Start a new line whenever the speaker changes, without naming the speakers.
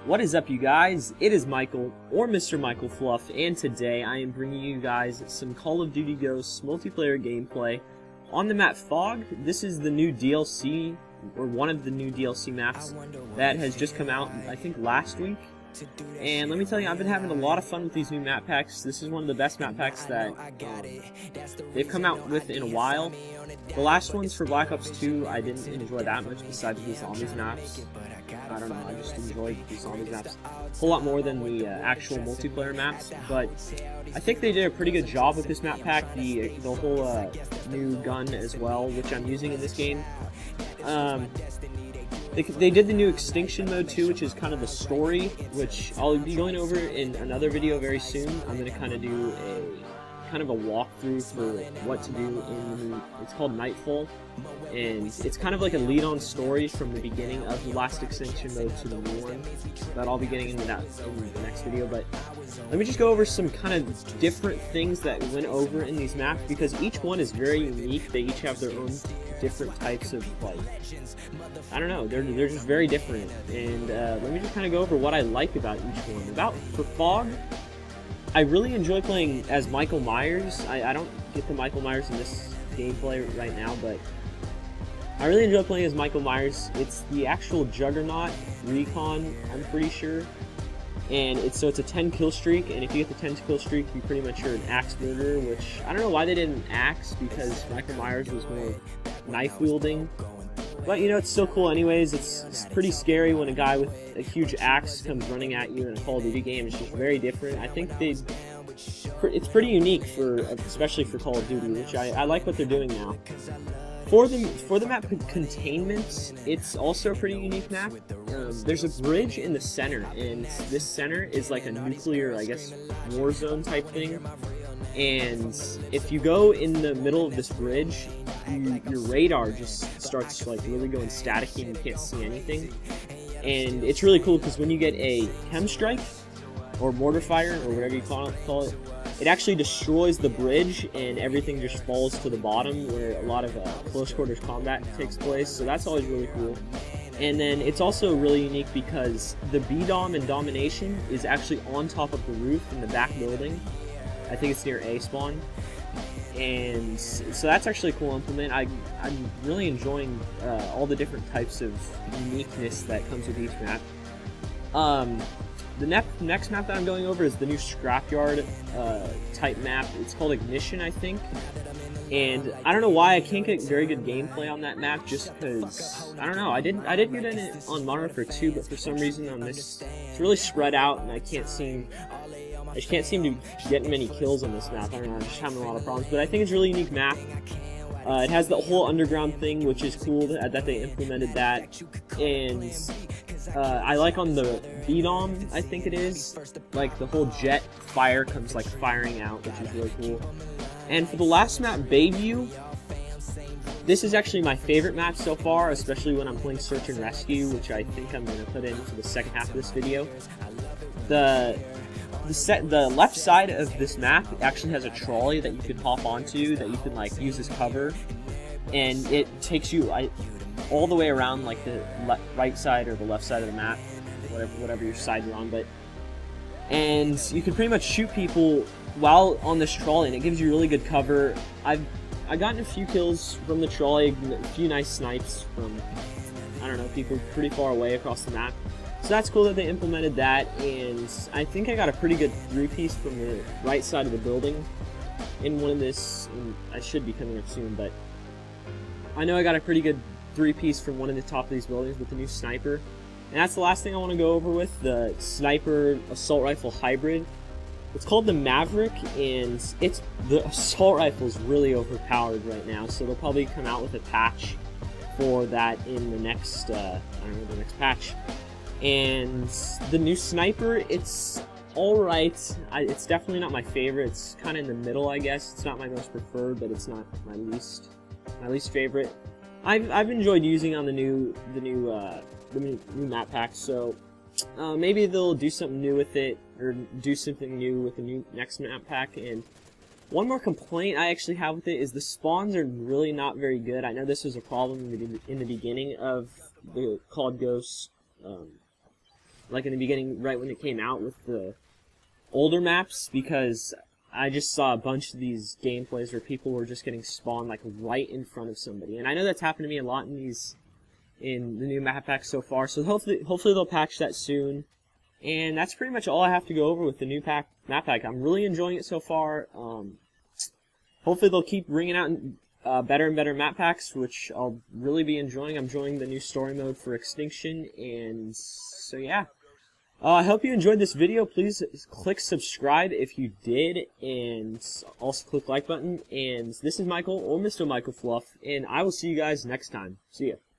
What is up, you guys? It is Michael, or Mr. Michael Fluff, and today I am bringing you guys some Call of Duty Ghosts multiplayer gameplay on the map Fog. This is the new DLC, or one of the new DLC maps that has just come out, I think, last week. And let me tell you, I've been having a lot of fun with these new map packs. This is one of the best map packs that they've come out with in a while. The last ones for Black Ops 2, I didn't enjoy that much besides the Zombies maps. I don't know, I just enjoyed the Zombies maps a whole lot more than the actual multiplayer maps. But I think they did a pretty good job with this map pack. The whole new gun as well, which I'm using in this game. They did the new Extinction mode too, which is kind of the story, which I'll be going over in another video very soon. I'm going to kind of do a walkthrough for what to do in the new, it's called Nightfall, and it's kind of like a lead-on story from the beginning of the last Extinction mode to the new one, that I'll be getting into that in the next video. But let me just go over some kind of different things that went over in these maps, because each one is very unique. They each have their own different types of, like, I don't know, they're just very different. And let me just kind of go over what I like about each one. For Fog, I really enjoy playing as Michael Myers. I don't get the Michael Myers in this gameplay right now, but I really enjoy playing as Michael Myers. It's the actual Juggernaut Recon, I'm pretty sure. And so it's a 10 kill streak, and if you get the 10 kill streak, you pretty much are an axe murderer, which I don't know why they didn't axe, because Michael Myers was more knife wielding. But you know, it's still cool anyways. It's pretty scary when a guy with a huge axe comes running at you in a Call of Duty game. It's just very different. I think it's pretty unique, especially for Call of Duty, which I like what they're doing now. For the map Containment, it's also a pretty unique map. There's a bridge in the center, and this center is like a nuclear, I guess, war zone type thing. And if you go in the middle of this bridge, your radar just starts like really going staticky and you can't see anything. And it's really cool because when you get a chem strike or mortar fire or whatever you call it, it actually destroys the bridge and everything just falls to the bottom, where a lot of close quarters combat takes place. So that's always really cool. And then it's also really unique because the B-Dom in Domination is actually on top of the roof in the back building. I think it's near A spawn. And so that's actually a cool implement. I'm really enjoying all the different types of uniqueness that comes with each map. The next map that I'm going over is the new Scrapyard type map. It's called Ignition, I think. And I don't know why I can't get very good gameplay on that map, just because, I don't know, I did get in it on Modern Warfare 2, but for some reason on this, it's really spread out, and I just can't seem to get many kills on this map. I don't know, I'm just having a lot of problems, but I think it's a really unique map. It has the whole underground thing, which is cool that they implemented that. And I like on the B-Dom, I think it is, like the whole jet fire comes like firing out, which is really cool. And for the last map, Bayview, this is actually my favorite map so far, especially when I'm playing Search and Rescue, which I think I'm going to put in for the second half of this video. The left side of this map actually has a trolley that you can hop onto, that you can like use as cover, and it takes you all the way around like the right side or the left side of the map, whatever your side you're on. And you can pretty much shoot people while on this trolley, and it gives you really good cover. I've gotten a few kills from the trolley, a few nice snipes from, I don't know, people pretty far away across the map. So that's cool that they implemented that, and I think I got a pretty good three-piece from the right side of the building in one of this, and I should be coming up soon, but I know I got a pretty good three-piece from one of the top of these buildings with the new sniper. And that's the last thing I want to go over with, the sniper assault rifle hybrid. It's called the Maverick, and the assault rifle is really overpowered right now, so they'll probably come out with a patch for that in the next, I don't know, the next patch. And the new sniper, it's alright. It's definitely not my favorite. It's kind of in the middle, I guess. It's not my most preferred, but it's not my least favorite. I've enjoyed using on the new map pack, so maybe they'll do something new with it, or do something new with the next map pack. And one more complaint I actually have with it is the spawns are really not very good. I know this was a problem in the beginning of the Call of Ghosts like in the beginning, right when it came out with the older maps, because I just saw a bunch of these gameplays where people were just getting spawned like right in front of somebody, and I know that's happened to me a lot in the new map pack so far. So hopefully they'll patch that soon. And that's pretty much all I have to go over with the new map pack. I'm really enjoying it so far. Hopefully they'll keep bringing out better and better map packs, which I'll really be enjoying. I'm enjoying the new story mode for Extinction, and so yeah. I hope you enjoyed this video. Please click subscribe if you did, and also click like button. And this is Michael, or Mr. Michael Fluff, and I will see you guys next time. See ya.